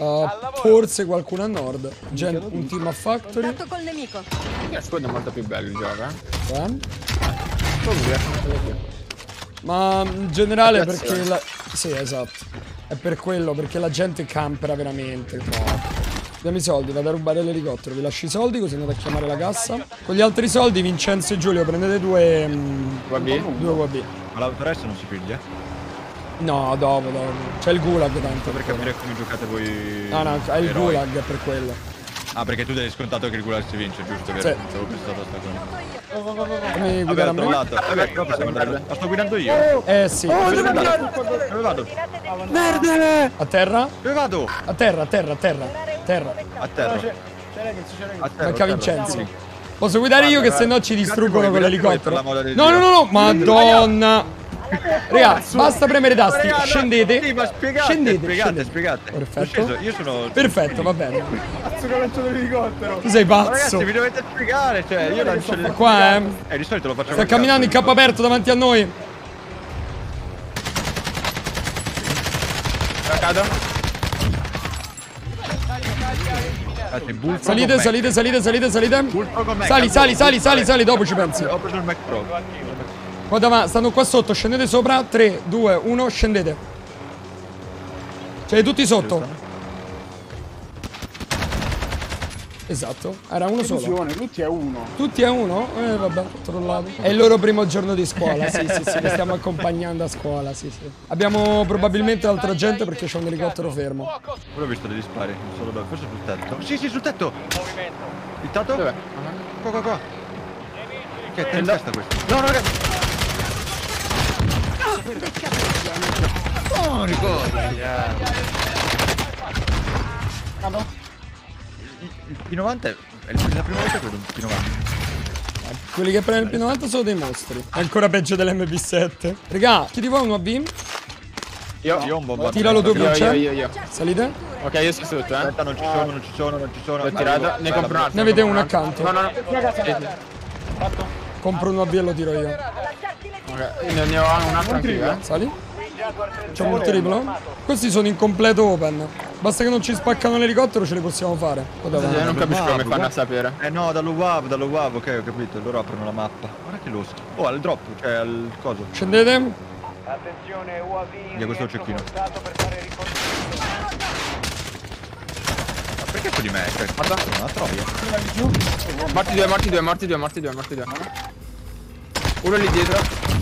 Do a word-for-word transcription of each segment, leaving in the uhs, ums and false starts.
Uh, forse qualcuno a nord. Gen un team a factory. Contatto col nemico. Il scudo è molto più bello il gioco, eh. Eh? Comunque, Ma in generale Attrazione. perché la... Sì, esatto. È per quello, perché la gente campera veramente. No. Diamo i soldi, vado a rubare l'elicottero. Vi lascio i soldi così andate a chiamare la cassa. Con gli altri soldi Vincenzo e Giulio prendete due... Mm, U A B? due U A B. Ma l'autoressa non si piglia? No, dopo, dopo. C'è il gulag tanto. Per capire come giocate voi. No, no, è il eroi. gulag per quello. Ah, perché tu hai scontato che il gulag si vince, giusto? Vero? Sì. Non avevo pensato sta cosa. Fammi Vabbè, guidare ho a me. trovato. Vabbè, però possiamo andare. La sto guidando io. Eh sì. Dove vado? Dove vado? Merda! A terra? Dove vado? A terra, a terra, a terra. Terra. A terra. A terra. Manca a terra. Vincenzo. Posso guidare io che se no ci distruggono con Guidate voi l'elicottero? per l'amore di No, no, Dio. no, no, madonna. Raga, basta premere i tasti. Raga, no, Scendete. Sì, ma spiegate, Scendete, spiegate, scendete. spiegate. Perfetto. Sono sceso, io sono... Perfetto, va bene. Cazzo che lancio l'elicottero. Tu sei Ma pazzo. ragazzi, vi dovete spiegare, cioè, io lancio le... Qua, eh. Eh, di solito lo faccio Sta col camminando in cazzo, campo aperto davanti a noi. Cado. Ragazzi, Bullfrog Salite, con salite, salite, salite, salite. Bullfrog con me, Sali, cazzo. sali, sali, sali, sali, dopo ci pensi. Ho preso il Mac Pro. Qua davanti, stanno qua sotto, scendete sopra. tre, due, uno, scendete. Siete tutti sotto. Esatto, era uno solo. Illusione, tutti è uno. Tutti a uno? Eh vabbè, trollato. È il loro primo giorno di scuola, sì, sì, sì, li stiamo accompagnando a scuola, sì, sì. Abbiamo probabilmente altra gente perché c'è un elicottero fermo. Ora ho visto degli spari, non so dove, forse sul tetto. Sì, sì, sul tetto! Il tatto? Dov'è? Qua, qua, qua. Che è in testa questo? No, no, ragazzi. Oh, ricordo! Il P novanta è è la prima volta che vedo un P novanta. Quelli che prendono il P novanta sono dei mostri. È ancora peggio dell'M P sette. Regà, chi di voi ha un A B? Io. Io ho un bombardino. Tiralo tu, Io, io, Vincenzo. io, io. Salite? Ok, io sto sotto, eh. Aspetta, non ci sono, non ci sono, non ci sono. L'ho tirato. Ne compro un altro. Ne avete compro uno altro. accanto. No, no, no. Sì, sì. Compro un A B e lo tiro io. Ok, ne ne ho un altro anche io, eh. Sali? Facciamo un triplo? Questi sono in completo open. Basta che non ci spaccano l'elicottero, ce li possiamo fare. Qua Io davanti. non capisco come fanno a sapere. Eh no, dallo W A V, dallo W A V, ok, ho capito. Loro aprono la mappa. Guarda che lo Oh, al drop, cioè al coso. Scendete? Attenzione, U A V. Via, questo è il cecchino. rientrato per fare riconoscimento. Ma perché su di me? Cioè, Guarda. una troia. Morti due, morti due, morti due, morti due, morti due. Uno lì dietro.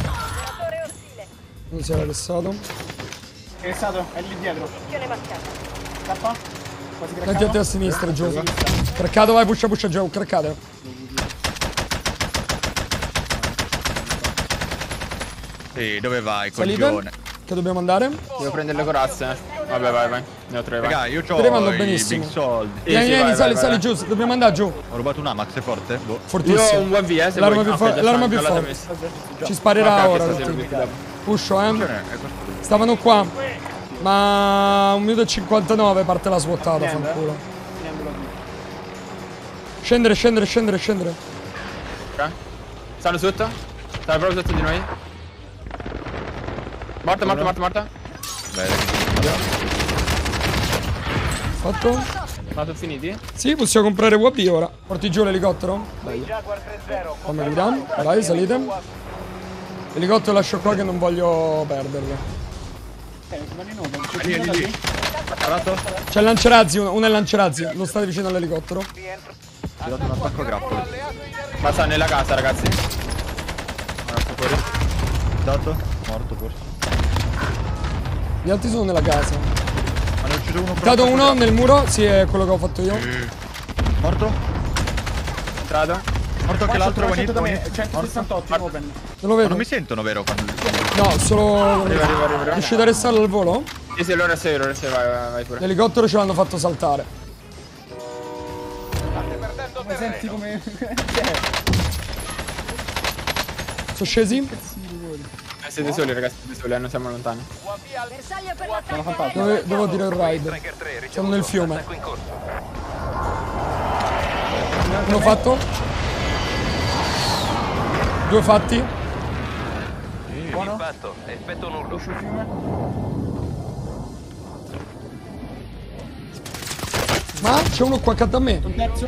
Non si era arrestato. È stato, è lì dietro. Scappa. Quasi Metti a te craccato. a sinistra, giù. Craccato, vai, pusha, pusha, giù. Craccate. Sì, dove vai, Salite? coglione? Che dobbiamo andare? Devo prendere le corazze. Vabbè, vai, vai. Ne ho tre, vai. Raga, io Tre vanno ho i benissimo. big soldi. Sì, Vieni, sì, vieni, vai, sali, vai, sali vai. giù. Dobbiamo andare giù. Ho rubato un Amax, è forte? Boh. Io ho Fortissimo. un U A V, eh, se L'arma vuoi. più, Ok, fo- già l'arma sta, più già l'ho forte. messa. Ci sparerà Ok, ora. questa il serve team. dopo. Pusho, eh. È questo. Stavano qua. Ma un minuto e cinquantanove parte la svuotata, fanculo. Scendere, scendere, scendere, scendere. Ok. Stanno sotto? Stanno proprio sotto di noi? Morta, morta, morta, morta. Bene. Fatto? Ma sono finiti? Sì, possiamo comprare U A B ora. Porti giù l'elicottero? Dai. Jaguar tre zero. Fammi guidare. Vai, salite. L'elicottero lascio qua che non voglio perderlo. Lì, lì, lì. Parato? C'è il lanciarazzi, uno, uno è il lanciarazzi. Non state vicino all'elicottero? Ho dato un attacco a grappolo. Ma sta nella casa, ragazzi. Ora sto fuori. Dato? Morto forse. Gli altri sono nella casa. Ma ne ho ucciso uno. Dato uno nel muro, sì, è quello che ho fatto io. Morto? Entrato. Morto anche l'altro, Guarda, Juanito. da me, Morto. centosessantotto in open. Non lo Ma vedo. non mi sentono, vero? Quando... No, solo... Arriva, arriva, arriva. Riuscite a restarlo al volo? Sì, sì, allora sei, allora sei, vai, vai, vai pure. L'elicottero ce l'hanno fatto saltare. Come senti come... Sono scesi? Eh, siete soli, ragazzi, siete soli, eh, non siamo lontani. Bersaglio per l'attacco. Dove, devo dire il ride? Siamo nel fiume. Uno fatto? Due fatti? Buono? Impatto, effetto nullo. Uscio il fiume. Ma c'è uno qua accanto a me. Un terzo.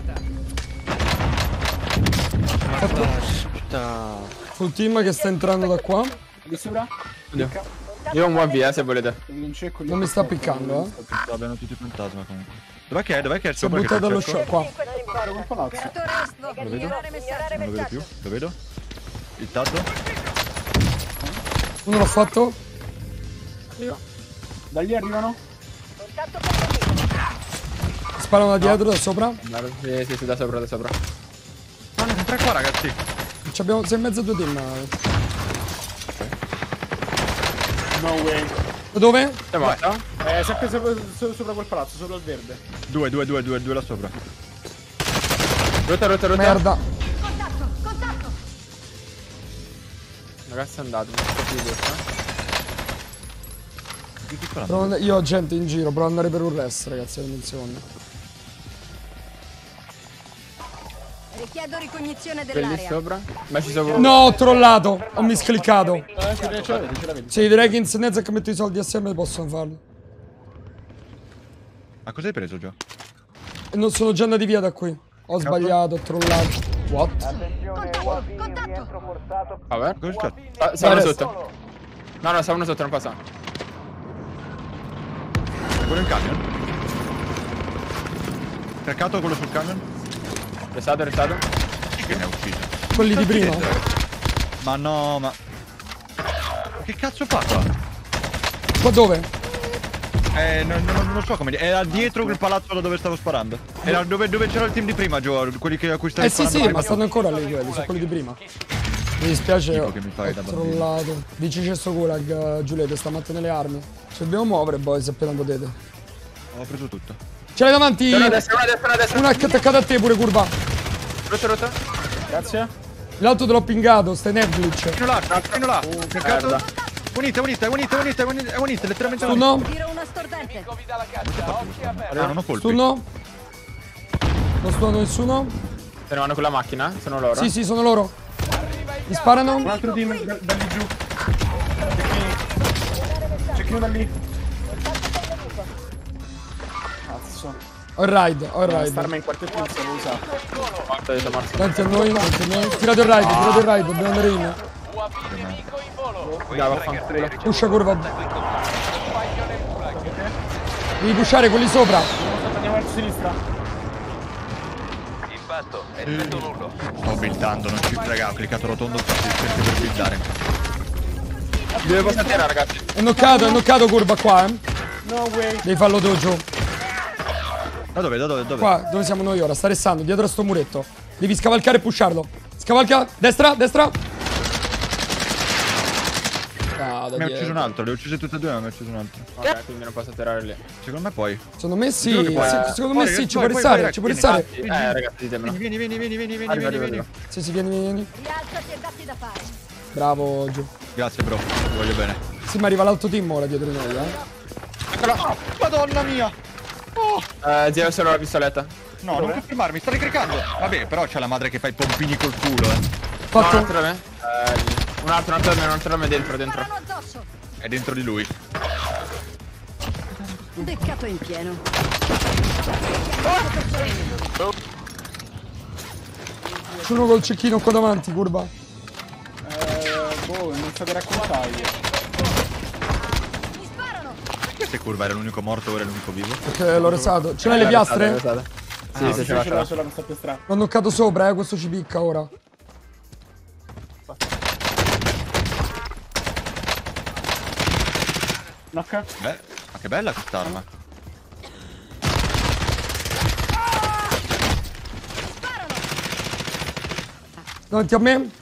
Full team che sta entrando da qua. Di sopra. Io ho un one v eh, se volete. Devi un cecco. Non mi sta piccando, eh. Abbiano tutti fantasma comunque. Dov'è che è? Dov'è che è? Si è buttato dallo shop qua. Sparo col palazzo. Operatore Est, ignorare messaggio. Non lo vedo più. Lo vedo? Il tazzo? Uno l'ho fatto. Da lì arrivano. Contatto con nemico. Sparano da dietro, da sopra. Sì, sì, sì, da sopra, da sopra. No, no, tre qua ragazzi. Ci abbiamo sei in mezzo a due team. No way. Da dove? È morta? Eh, sempre sopra, sopra, sopra quel palazzo, sopra il verde. Due, due, due, due, due là sopra. Rota, rota, rota. Merda. Contatto, contatto. Ragazzi è andato, non so più questo. Chi ti sparando? Provo ad and- Io ho gente in giro, provo ad andare per un rest, ragazzi, attenzione. Richiedo ricognizione Quelli dell'area. sopra. Ma ci sono. No, ho trollato. Ho miscliccato. Eh, ce la ce la vedi, ce la vedi. Sì, direi che in Snezza che metto i soldi assieme possono farlo. Ma cosa hai preso già? E non sono già andati via da qui. Ho sbagliato, ho trollato. What? Attenzione, Contatto, U A V in contatto. rientro forzato. Vabbè. Cosa c'è? Ah, stavano Guarda, sotto. No, no, stavano sotto, non passa. Quello in camion? Cercato quello sul camion? Restato, restato. Chi che ne ha ucciso? Quelli di prima. Ma no, ma... Che cazzo fa qua? Qua dove? Eh, non, non, non lo so come dire. Era dietro quel palazzo da dove stavo sparando. Era dove, dove c'era il team di prima, Gio. Quelli che, a cui stavi Eh sì, sparando. sì, prima. ma stanno ancora lì quelli, sono quelli di prima. Mi dispiace, Schifo ho, che mi fai da ho bambino. trollato. Dici c'è sto gulag, uh, Giulietto, sta mattendo le armi. Ci dobbiamo muovere, boys, appena potete. Ho preso tutto. Ce l'hai davanti! Una a destra, una a destra, una a destra. Una che è attaccata a te pure, curva. Rota, rota. Grazie. L'altro te l'ho pingato, stai Netflix. Fino là, fino là. Cercato. merda. Unite, unite, unite, unite, unite, unite, letteralmente Tu unite. no? Tiro una stordente. Ah, non ho colpi. Tu no? Non sto nessuno? Se ne vanno con la macchina? Sono loro? Sì, sì, sono loro. Mi sparano? Un altro team da, da lì giù. Cecchino. Cecchino da lì. Cazzo. Ho il ride, ho il Starma ride. in quartetto non si può usare. Morto, detto morto. Davanti a noi, davanti a noi. Tirate il ride, tirate il ride, dobbiamo andare in. Dai, vaffanculo. Pusha curva. Devi pushare quelli sopra. Andiamo verso sinistra. Sto buildando, non ci frega, ho cliccato rotondo sempre per buildare. Dove posso atterrare, ragazzi? È knoccato, è knoccato curva qua, eh. No way. Devi farlo dojo. Da dove, da dove, dove? Qua, dove siamo noi ora? Sta restando, dietro a sto muretto. Devi scavalcare e pusharlo. Scavalca, destra, destra. Ah, da Mi ha dietro. ucciso un altro, le ho uccise tutte e due, ma mi ha ucciso un altro. Ok, quindi non posso atterrare lì. Secondo me poi. Secondo me sì, Giuro che puoi- sì, eh, secondo puoi, me sì, ci può puoi, puoi, restare, puoi, ci può vieni. restare. Eh, ragazzi, ditemelo. Vieni, vieni, vieni, vieni, vieni, Arriva, vieni, arriva, vieni. Sì, sì, vieni, vieni. Rialzati e datti da fare. Bravo, Gio. Grazie bro, ti voglio bene. Sì, ma arriva l'altro team ora dietro di noi, eh. Eccolo. Madonna mia! Oh! Eh, zio, solo la pistoletta. No, non confermarmi, sta ricaricando. Vabbè, però c'è la madre che fa i pompini col culo, eh. No, un Fatto. altro da me. Eh, un altro, un altro da me, un altro da me dentro, dentro. Sparano addosso. È dentro di lui. Beccato in pieno. C'è uno col cecchino qua davanti, curva. Eh, boh, non so che raccontargli. Mi sparano. Questa curva era l'unico morto, ora è l'unico vivo. Perché l'ho resato. Ce l'hai le piastre? Sì, Sì, sì, sì, ce l'ho, ce ce l'ho l'ho. sulla questa piastra. L'ho knoccato sopra, eh. Questo ci picca ora. Knocca. Beh, ma che bella quest'arma. Davanti a me.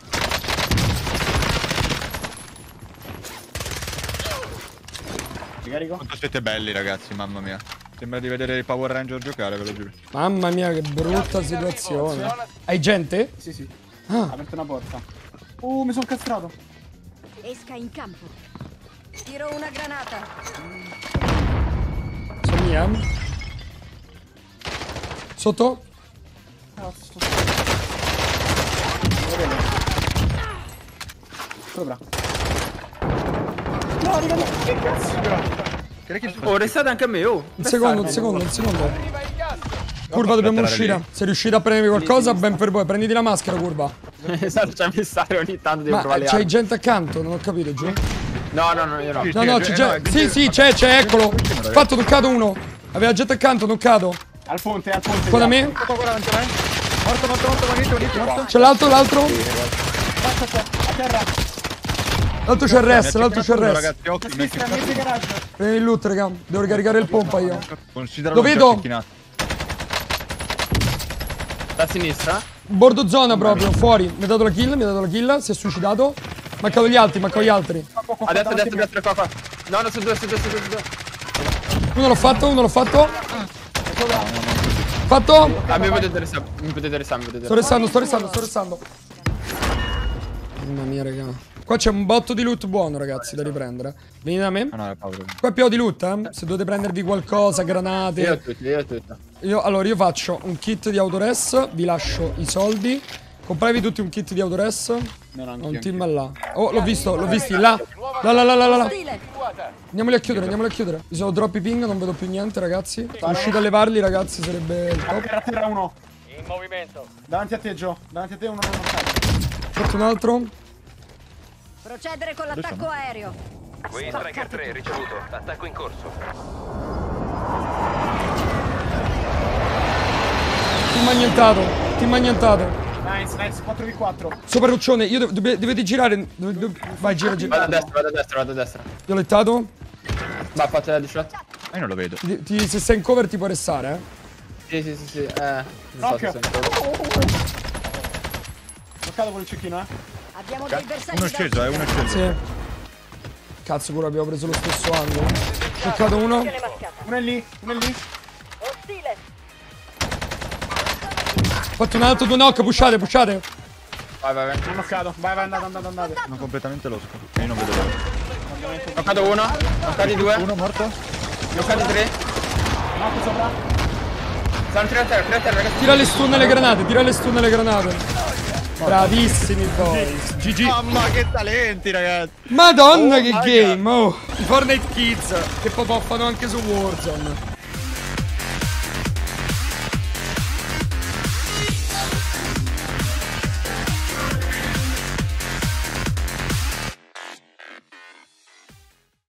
Ricarico. Quanto siete belli ragazzi, mamma mia. Sembra di vedere i Power Ranger giocare, ve lo giuro. Mamma mia, che brutta situazione. Hai gente? Sì, sì. Ah, Ha aperto una porta. Uh, mi sono castrato. Esca in campo. Tiro una granata. sono mia. Sotto? Cazzo. Lo vedo. Sopra. No, arriva lì. Che cazzo? Oh, restate anche a me, oh. Un secondo, un secondo, un secondo. Curva, dobbiamo aspetta, uscire. lì. Se riuscite a prendermi qualcosa, ben per voi. Prenditi la maschera, curva. Esatto, c'è messaggio ogni tanto devo Ma provare eh, le c'hai armi. gente accanto, non ho capito, giù. No, no, no, io no. Sì, No, sì, no, eh, c'è no, gente. è Sì, sì, c'è, c'è, eccolo. Fatto, toccato uno. Aveva gente accanto, toccato. Al ponte, al ponte. Qua da via. me. Morto, quaranta, vai. Morto, morto, morto, vanito, vanito, morto. C'è l'altro, l'altro. Basta, sta- a terra. L'altro c'è il rest, l'altro c'è il rest. Ragazzi, A occhi, sinistra, mezzo garage. Prendi il loot, raga. Devo ricaricare il pompa io. Considera Lo vedo. Da sinistra? Bordo zona proprio, fuori. Mi ha dato la kill, mi ha dato la kill. Si è suicidato. Mancano gli altri, mancano gli altri. A destra, a destra, a destra, qua, qua. No, no, su due, su due, su due, su due. Uno l'ho fatto, uno l'ho fatto. Fatto. Ah, mi potete restare, mi potete restare, mi potete Sto restare. restando, sto restando, sto restando. Mamma mia, raga. Qua c'è un botto di loot buono, ragazzi, da riprendere. Venite da me. Ah no, è Paolo. Qua è pieno di loot, eh. Se dovete prendervi qualcosa, Io ho granate. tutto, io ho tutto. Io, allora, io faccio un kit di autores. Vi lascio i soldi. Compratevi tutti un kit di autores. No, no, Ho un team là. Oh, l'ho visto, l'ho visti. Là. Là, là, là, là, là. Ostile. Andiamoli a chiudere, andiamoli a chiudere. Mi sono troppi ping, non vedo più niente, ragazzi. Se riuscite a levarli, ragazzi, sarebbe il A top. terra, a terra uno. In movimento. Davanti a te, Gio. Davanti a te uno non cade. Fatto un altro. Procedere con l'attacco aereo. Qui Striker tre ricevuto. Attacco in corso. Team annientato. Team annientato. Nice, nice, quattro v quattro. Sopra Ruccione, io devo, dove- dovete girare. dove- dove- vai, gira, gira. Vado a destra, vado a destra, vado a destra. Io ho lettato. Va, fate la diciotto. Io non lo vedo. Ti- ti- se sei in cover ti puoi restare, eh. Sì, sì, sì, sì. Eh. non so Occhio. se sento. Toccato con il cecchino, eh. Abbiamo dei bersagli Uno è da sceso, eh, uno è sceso. Sì. Cazzo, pure abbiamo preso lo stesso angolo. Toccato uno. Uno è lì, uno è lì. Ostile. Fatto un altro, due knock, pushate, pushate. Vai, vai, vai. Uno knoccato. Vai, vai, andate, andate, andate. Sono completamente losco. Io non vedo l'ora. Knoccato uno, knoccati due, Uno morto. knoccati tre. Knocco sopra. Stanno tre a terra, tre a terra, ragazzi. Tira le stun alle granate, tira le stun alle granate. Bravissimi boys. G G. Mamma che talenti, ragazzi. Madonna che Oh, game, oh. I Fortnite Kids che poi fanno anche su Warzone.